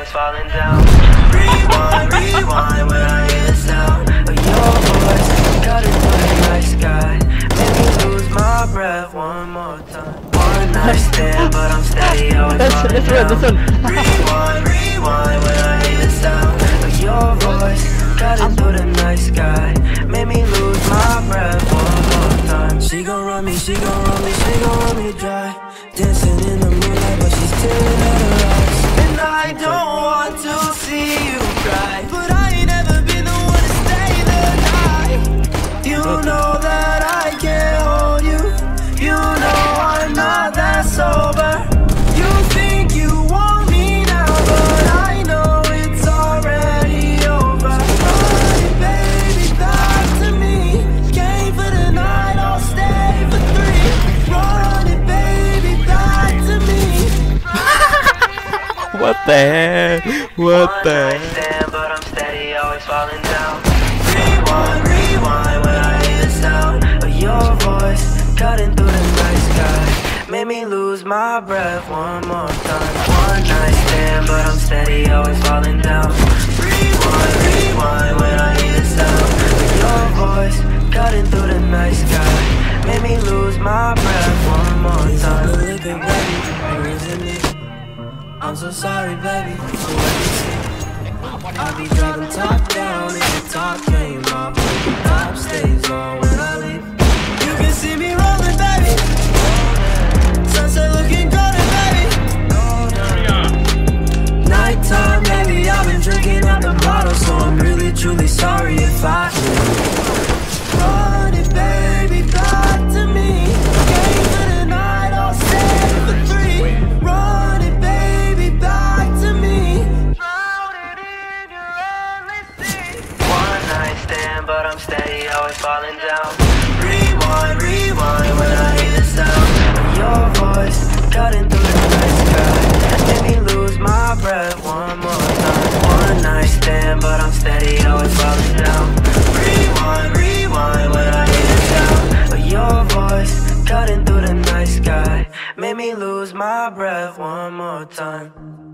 always falling down. Rewind, rewind when I hear the sound of your voice cutting through the night sky. Make me lose my breath one more time. One night stand, but I'm steady, always falling down. Rewind, rewind when I hear the sound of your voice cutting through the night sky. Make me lose my breath one more time. She gon' run me, she gon' run me, she gon' run me dry. Dancing in the moonlight, but she's tearing at her eyes. And I don't want to see you cry, but I ain't never been the one to stay the night. You know that I can't hold you. You know I'm not that sober. You think you want me now, but I know it's already over. Run it, baby, back to me. Came for the night, I'll stay for 3. Run it, baby, back to me. What the heck? What the One night stand, but I'm steady, always falling down. Rewind, rewind when I hear the sound of your voice cutting through the night sky. Made me lose my breath one more time. One night stand, but I'm steady, always falling down. Rewind, rewind when I hear the sound of your voice cutting through the night sky. Made me lose my breath one more time. I'm so sorry, baby. So what you see? I be driving top down if the top came off. The top stays on when I leave. You can see me rolling, baby. Sunset looking golden, baby. Nighttime, baby. I've been drinking out the bottle, so I'm really truly sorry if I run it, baby, back to me. Game for the night, I'll stay for 3. Run it, baby, back to me. Drowning in your endless sea. One night stand, but I'm steady, always falling down. Rewind, rewind when I hear the sound of your voice cutting through the night sky. Make me lose my breath one more time. One night stand, but I'm steady, always falling down. Rewind, rewind when I hear the sound of your voice cutting through the night sky. Make me lose my breath one more time.